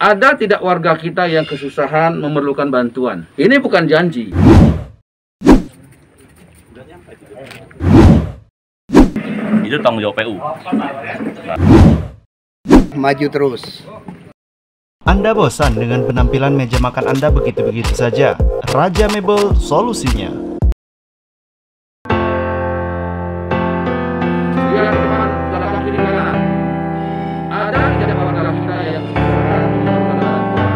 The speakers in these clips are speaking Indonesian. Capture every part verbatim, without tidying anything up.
Ada tidak warga kita yang kesusahan memerlukan bantuan? Ini bukan janji. Itu tanggung jawab P U. Maju terus. Anda bosan dengan penampilan meja makan Anda begitu-begitu saja? Raja Mebel solusinya. Lihat depan, belakang, kiri, kanan. Ada tidak warga kita yang kesusahan memerlukan bantuan?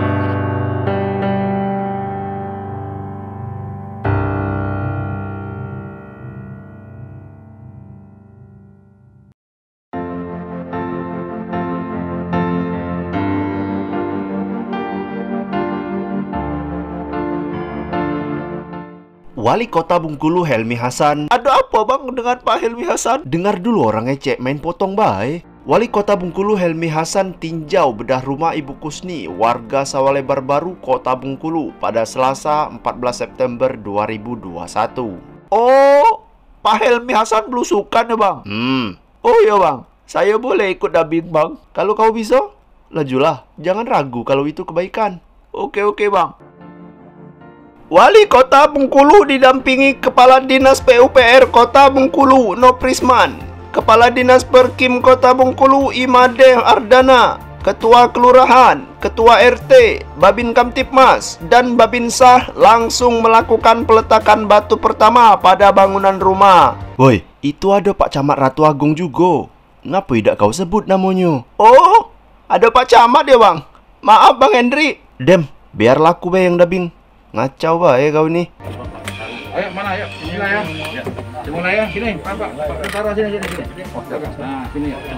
Wali Kota Bengkulu Helmi Hasan. Ada apa bang dengan Pak Helmi Hasan? Dengar dulu orang ngecek main potong bae. Wali Kota Bengkulu Helmi Hasan tinjau bedah rumah Ibu Kusni, warga Sawalebar Baru, Kota Bengkulu pada Selasa empat belas September dua ribu dua puluh satu. Oh, Pak Helmi Hasan belusukan ya bang? Hmm. Oh ya bang, saya boleh ikut dubbing bang? Kalau kau bisa, lajulah. Jangan ragu kalau itu kebaikan. Oke oke bang. Wali Kota Bengkulu didampingi Kepala Dinas P U P R Kota Bengkulu Noprisman, Kepala Dinas Perkim Kota Bengkulu Imade Ardana, Ketua Kelurahan, Ketua R T, Babin Kamtipmas, dan Babinsah langsung melakukan peletakan batu pertama pada bangunan rumah. Woi, itu ada Pak Camat Ratu Agung juga. Ngapa tidak kau sebut namanya? Oh, ada Pak Camat ya bang? Maaf Bang Hendri. Dem, biar laku be yang dubbing. Ngacau bae kau ini. Ayo mana ayo, sini lah ya. Dimulai ya, sini. Pak, Pak, Pak, taruh sini sini sini. Oh, nah, sini ya.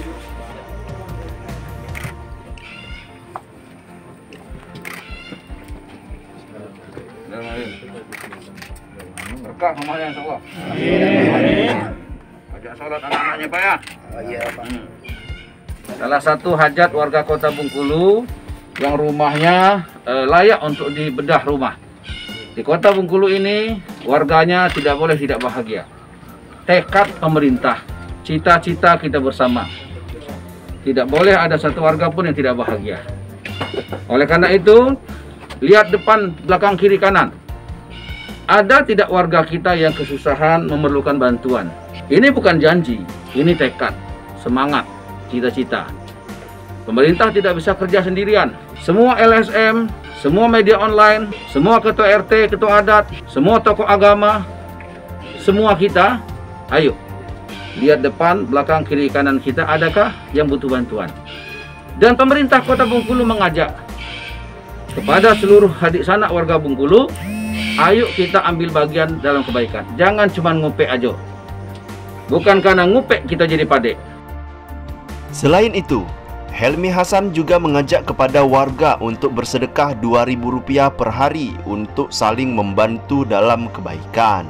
Berkah semuanya insyaallah. Amin. Ajak salat anak-anaknya Pak ya. Iya Pak. Salah satu hajat warga Kota Bengkulu yang rumahnya eh, layak untuk dibedah rumah. Di Kota Bengkulu ini warganya tidak boleh tidak bahagia. Tekad pemerintah, cita-cita kita bersama. Tidak boleh ada satu warga pun yang tidak bahagia. Oleh karena itu, lihat depan, belakang, kiri, kanan. Ada tidak warga kita yang kesusahan memerlukan bantuan? Ini bukan janji, ini tekad, semangat, cita-cita. Pemerintah tidak bisa kerja sendirian. Semua L S M, semua media online, semua ketua R T, ketua adat, semua tokoh agama, semua kita, ayo lihat depan, belakang, kiri, kanan kita, adakah yang butuh bantuan? Dan pemerintah Kota Bengkulu mengajak kepada seluruh adik sanak warga Bengkulu, ayo kita ambil bagian dalam kebaikan. Jangan cuma ngupek aja. Bukan karena ngupek kita jadi padek. Selain itu, Helmi Hasan juga mengajak kepada warga untuk bersedekah dua ribu rupiah per hari untuk saling membantu dalam kebaikan.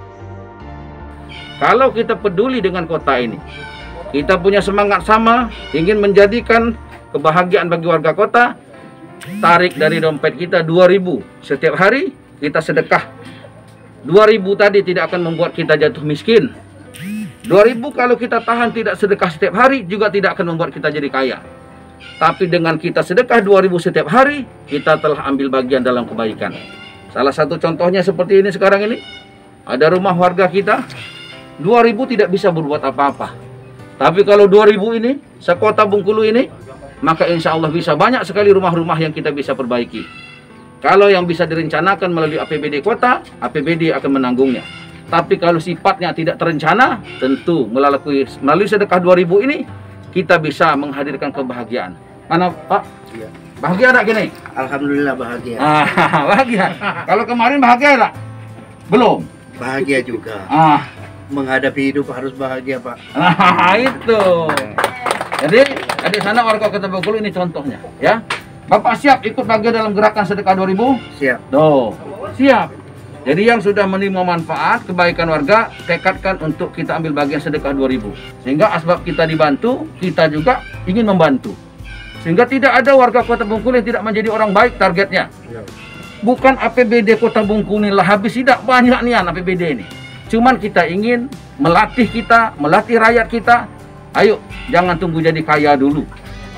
Kalau kita peduli dengan kota ini, kita punya semangat sama, ingin menjadikan kebahagiaan bagi warga kota, tarik dari dompet kita dua ribu setiap hari, kita sedekah. dua ribu tadi tidak akan membuat kita jatuh miskin. dua ribu kalau kita tahan tidak sedekah setiap hari juga tidak akan membuat kita jadi kaya. Tapi dengan kita sedekah dua ribu setiap hari, kita telah ambil bagian dalam kebaikan. Salah satu contohnya seperti ini sekarang ini. Ada rumah warga kita, dua ribu tidak bisa berbuat apa-apa. Tapi kalau dua ribu ini, sekota Bengkulu ini, maka insya Allah bisa banyak sekali rumah-rumah yang kita bisa perbaiki. Kalau yang bisa direncanakan melalui A P B D kota, A P B D akan menanggungnya. Tapi kalau sifatnya tidak terencana, tentu melalui, melalui sedekah dua ribu ini, kita bisa menghadirkan kebahagiaan. Mana Pak? Iya. Bahagia tak gini? Alhamdulillah bahagia. Ah, bahagia. Kalau kemarin bahagia tak? Belum? Bahagia juga. Ah. Menghadapi hidup harus bahagia Pak. Nah, itu. Jadi, adik sana warga Kota Bengkulu ini contohnya. Ya. Bapak siap ikut bagian dalam gerakan sedekah dua ribu? Siap. Tuh, siap. Jadi yang sudah menerima manfaat kebaikan warga, tekadkan untuk kita ambil bagian sedekah dua ribu. Sehingga asbab kita dibantu, kita juga ingin membantu. Sehingga tidak ada warga Kota Bengkulu yang tidak menjadi orang baik targetnya. Bukan A P B D Kota Bengkulu ini lah habis, tidak banyak nian A P B D ini. Cuman kita ingin melatih kita, melatih rakyat kita. Ayo, jangan tunggu jadi kaya dulu.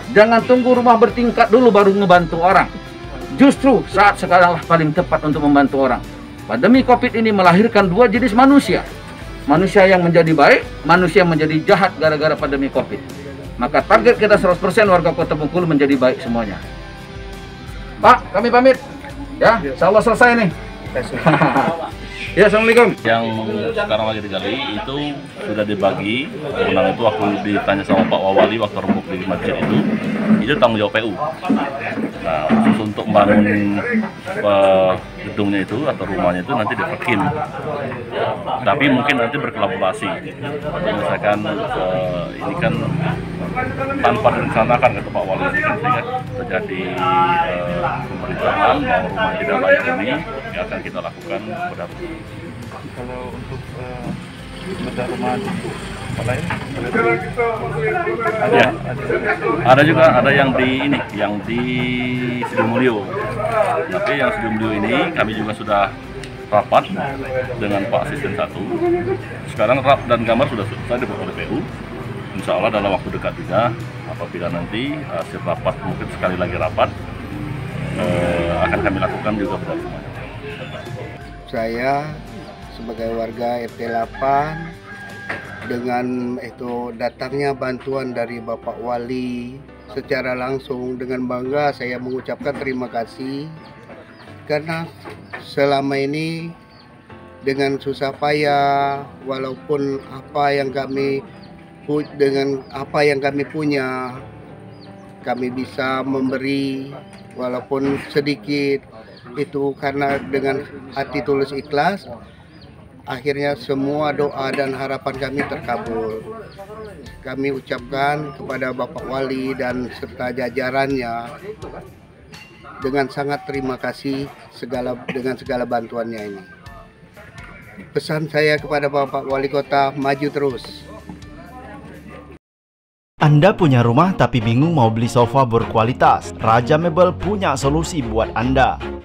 Jangan tunggu rumah bertingkat dulu baru ngebantu orang. Justru saat sekarang lah paling tepat untuk membantu orang. Pandemi Covid ini melahirkan dua jenis manusia. Manusia yang menjadi baik, manusia yang menjadi jahat gara-gara pandemi Covid. Maka target kita seratus persen warga Kota Bengkulu menjadi baik semuanya. Pak, kami pamit. Ya, insya Allah selesai nih. Ya, assalamualaikum. Yang sekarang lagi digali itu sudah dibagi. Kewenangan itu waktu ditanya sama Pak Wawali waktu rembuk di masjid itu, itu tanggung jawab P U. Nah, khusus untuk membangun uh, gedungnya itu atau rumahnya itu nanti diperkin. Tapi mungkin nanti berkolaborasi. Misalkan uh, ini kan tanpa direncanakan kata Pak Wali, sehingga terjadi uh, pemerintahan mau rumah tidak layak ini yang akan kita lakukan beberapa. Kalau untuk uh, bedah rumah di tempat lain, Ya, ada juga ada yang di ini, yang di Sidimulyo. Tapi yang Sidimulyo ini kami juga sudah rapat dengan Pak Asisten satu. Sekarang rap dan gambar sudah selesai dibuat oleh P U. Insya Allah dalam waktu dekat juga, apabila nanti hasil rapat mungkin sekali lagi rapat, eh, akan kami lakukan juga bedah rumah. Saya sebagai warga R T delapan dengan itu datangnya bantuan dari Bapak Wali secara langsung, dengan bangga saya mengucapkan terima kasih karena selama ini dengan susah payah, walaupun apa yang kami dengan apa yang kami punya, kami bisa memberi walaupun sedikit, itu karena dengan hati tulus ikhlas, akhirnya semua doa dan harapan kami terkabul. Kami ucapkan kepada Bapak Wali dan serta jajarannya dengan sangat terima kasih segala dengan segala bantuannya ini. Pesan saya kepada Bapak Wali Kota, maju terus. Anda punya rumah tapi bingung mau beli sofa berkualitas? Raja Mebel punya solusi buat Anda.